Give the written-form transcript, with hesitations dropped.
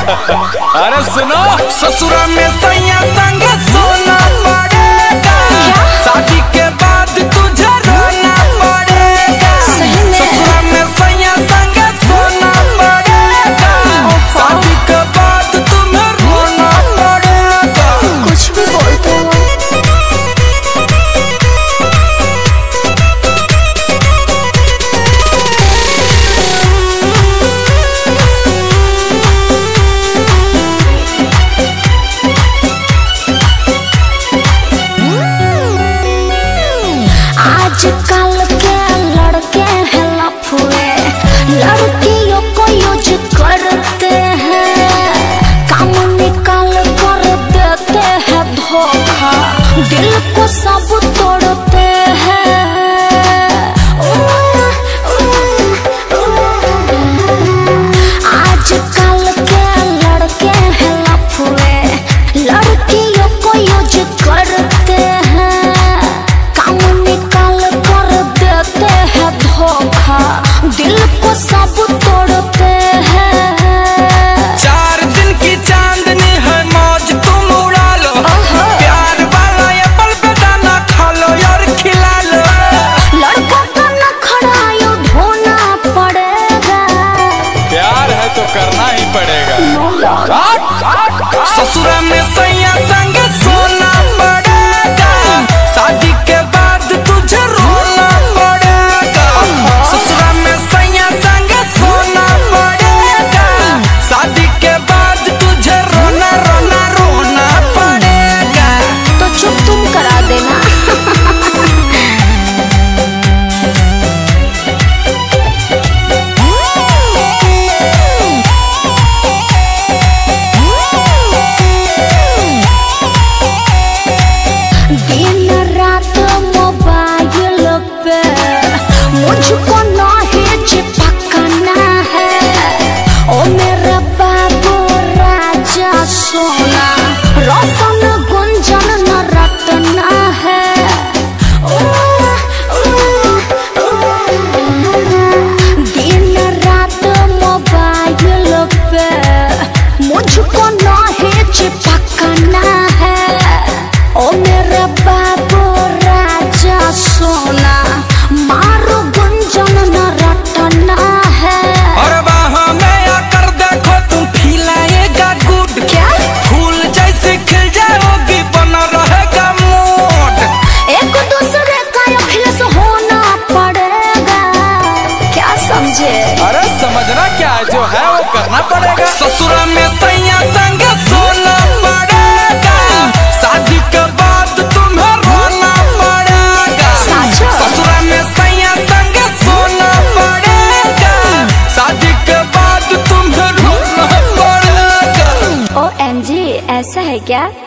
अरे सुनो, ससुरा में सैया संग सोना पड़ेगा, शादी के बाद तुझे रोना पड़ेगा। ससुरा में सैया संग सोना पड़ेगा, शादी के बाद तुम्हें रोना पड़ेगा। कुछ भी बोलते हो। आजकल के लड़के हैं लफुए, लड़कियों को यूज करते हैं, काम निकाल कर देते हैं धोखा, दिल को सब तोड़ते हैं। आजकल के लड़के हैं लफुए, लड़कियों को यूज करते हैं, धोखा, दिल को सब तोड़ते हैं। 4 दिन की चांदनी है, मौज तुम उड़ा लो, प्यार वाला ये पल पे दाना खा लो और खिला लो। लड़कों का नखरा यूं ढोना पड़ेगा, प्यार है तो करना ही पड़ेगा। ससुरा में सैया संग सोना पड़ेगा, शादी के बाद तुझे रोना पड़ेगा। ससुरा में सैया संग सोना पड़ेगा, शादी के बाद तुझे रोना रोना रोना पड़ेगा। तो चुप तुम करा देना। दिन रात मोबाइल पे मुझको नहीं चिपकना है, ओ मेरा बाबू राजा सोना, रोशन गुंजन न रटना है। दिन रात मोबाइल पे मुझको नहीं चिपकना है, ओ मेरा बाबू राजा सोना, मारो गुंजन न रटना है। और वहाँ में आकर देखो तुम खिलाएगा गुड, क्या फूल जैसे खिल जाओगी, बना रहेगा मूड। एक दूसरे का अखिलेश होना पड़ेगा, क्या समझे? अरे समझना क्या है, जो है वो करना पड़ेगा। ससुरा में सैया संग सोना पड़ेगा, शादी के बाद तुम्हें रोना पड़ेगा। ससुरा में सैया संग सोना पड़ेगा, शादी के बाद तुम्हें रोना पड़ेगा। OMG, ऐसा है क्या?